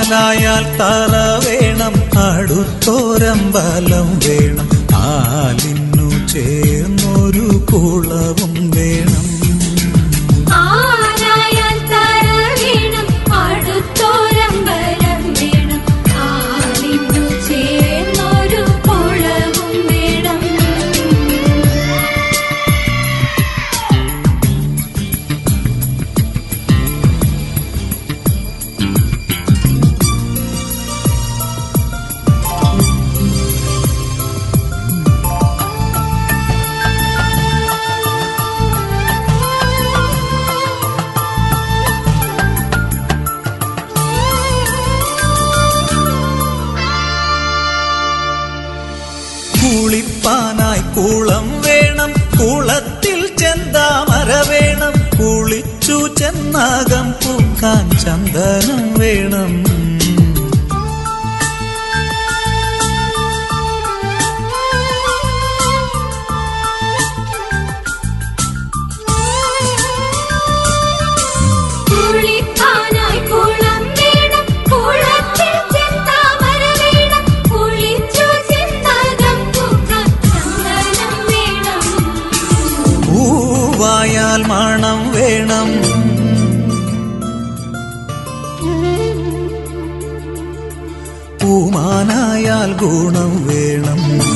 ആലായാൽ തറ വേണം, അടുത്തോരമ്പലം വേണം, ആലിനു ചേർന്നൊരു കുളവും വേണം. ആലായാൽ തറ വേണം, അടുത്തോരമ്പലം വേണം, ആലിനു ചേർന്നൊരു കുളവും വേണം. കുളിപ്പാനായി കുളം വേണം, കുളത്തിൽ ചെന്താമര വേണം, കുളിച്ചു ചെന്നകം പൂക്കാൻ ചന്ദനം വേണം. കുളിപ്പാനായി കുളം വേണം, കുളത്തിൽ ചെന്താമര വേണം, കുളിച്ചു ചെന്നകം പൂക്കാൻ ചന്ദനം വേണം. പൂവായാൽ മണം വേണം, പൂമാനായാൽ ഗുണം വേണം.